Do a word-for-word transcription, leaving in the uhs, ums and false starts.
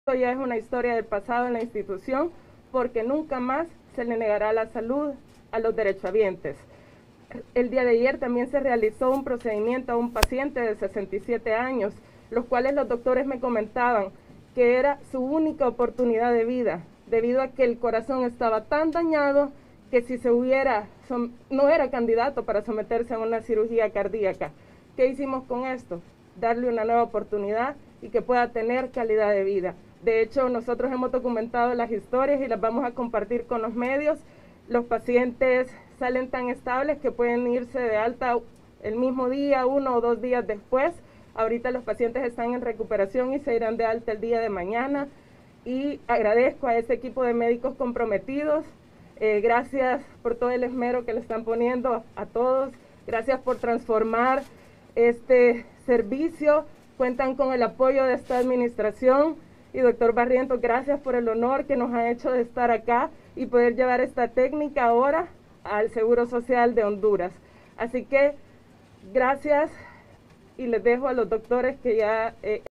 Esto ya es una historia del pasado en la institución, porque nunca más se le negará la salud a los derechohabientes. El día de ayer también se realizó un procedimiento a un paciente de sesenta y siete años, los cuales los doctores me comentaban que era su única oportunidad de vida, debido a que el corazón estaba tan dañado que si se hubiera, no era candidato para someterse a una cirugía cardíaca. ¿Qué hicimos con esto? Darle una nueva oportunidad y que pueda tener calidad de vida. De hecho, nosotros hemos documentado las historias y las vamos a compartir con los medios. Los pacientes salen tan estables que pueden irse de alta el mismo día, uno o dos días después. Ahorita los pacientes están en recuperación y se irán de alta el día de mañana. Y agradezco a ese equipo de médicos comprometidos. Eh, gracias por todo el esmero que le están poniendo a, a todos. Gracias por transformar este servicio. Cuentan con el apoyo de esta administración. Y doctor Barrientos, gracias por el honor que nos ha hecho de estar acá y poder llevar esta técnica ahora al Seguro Social de Honduras. Así que gracias y les dejo a los doctores que ya... Eh,